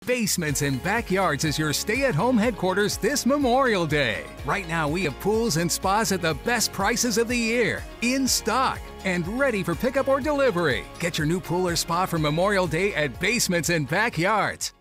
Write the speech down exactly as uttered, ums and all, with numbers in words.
Basements and Backyards is your stay-at-home headquarters this Memorial Day. Right now, we have pools and spas at the best prices of the year, in stock, and ready for pickup or delivery. Get your new pool or spa for Memorial Day at Basements and Backyards.